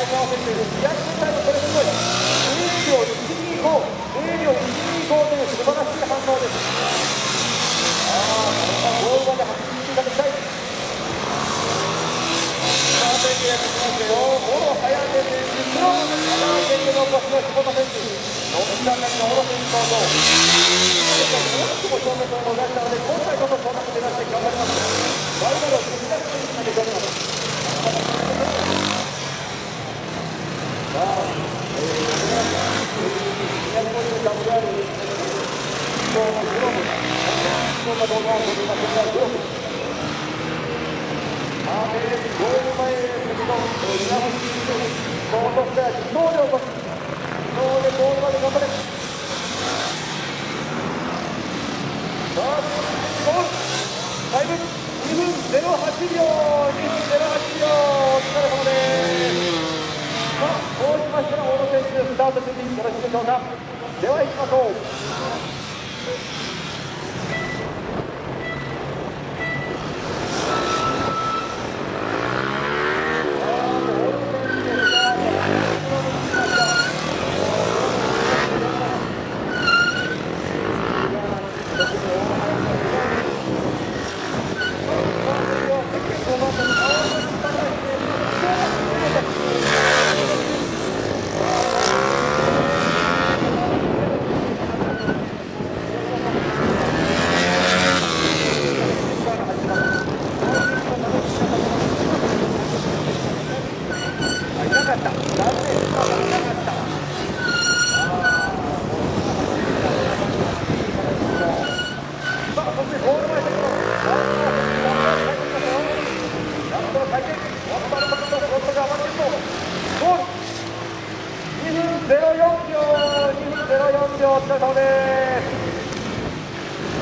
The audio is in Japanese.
に合わせて逆タイム、これすごい0秒125、0秒125という素晴らしい反応です。ゴールまで走っていただきたい。選手やってきますよ。オロ早出選手と選手のお越しの久保田選手、ノッチャンネルのオロ選手登場。多くも正面を出したので、今回こそ正面を出して頑張ります。ライバルを引き出す選手が出ております。さあ、250WR 今日のグローブ、こんな動画を撮りましたグローブ。ゴール前の稲穂シーズン、高速から自動で起こす。自動でゴールまで頑張れ。さあ、ゴール。タイム2分08秒、2分08秒、お疲れ様です。さあ、こうしましたら、大野選手、スタート準備よろしいでしょうか。では、行きましょう。2分04秒、お疲れ様です。